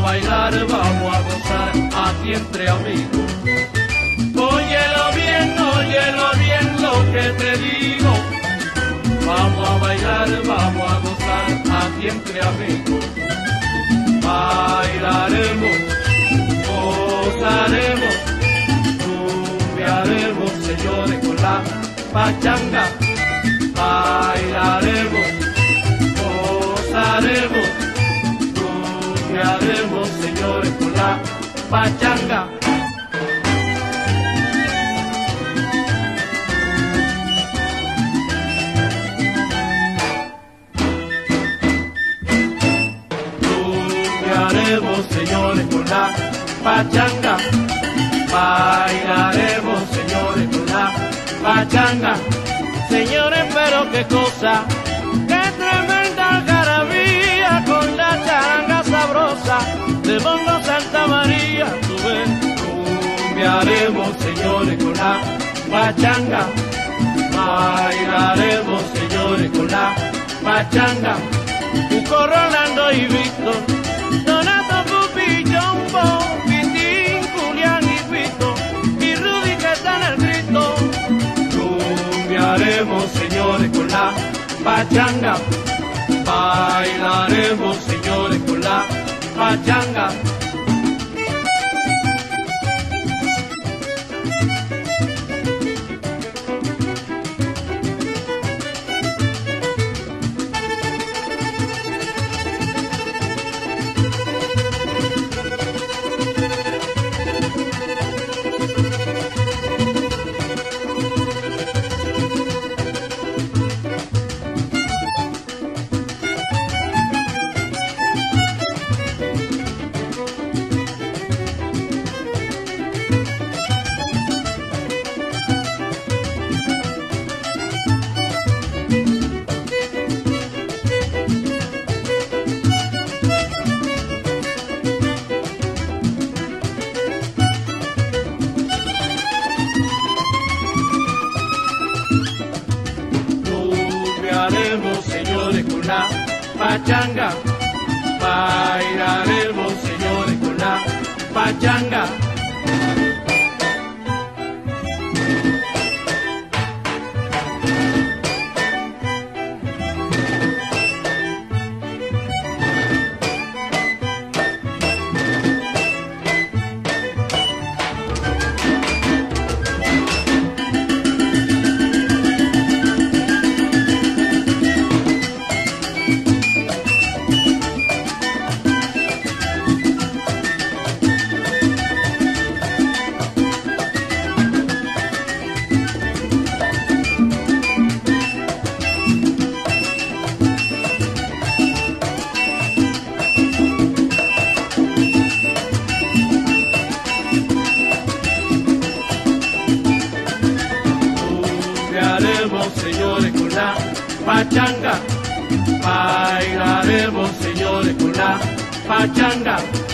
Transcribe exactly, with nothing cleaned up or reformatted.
bailar, vamos a gozar aquí entre amigos. Óyelo bien, óyelo bien lo que te digo. Vamos a bailar, vamos a gozar aquí entre amigos. Bailaremos, gozaremos, rumbearemos, señores, con la pachanga. Bailaremos, gozaremos, rumbearemos, señores, con la pachanga. Rumbearemos, señores, con la pachanga. Bailaremos, señores, con la pachanga. Señores, pero qué cosa, qué tremenda algarabía con la changa sabrosa de Bongo Santa María. Tú ves, rumbearemos, señores, con la pachanga. Bailaremos, señores, con la pachanga. Cuco, Rolando y Víctor, Donato, Pupi, Jumbo, Pitín, Julián y Vito, y Rudy que está en el grito. Rumbearemos, señores, con la pachanga. Bailaremos, señores, con la pachanga. Rumbearemos, señores, con la pachanga. Bailaremos, señores, con la pachanga. Rumbearemos, señores, con la pachanga. Bailaremos, señores, con la pachanga.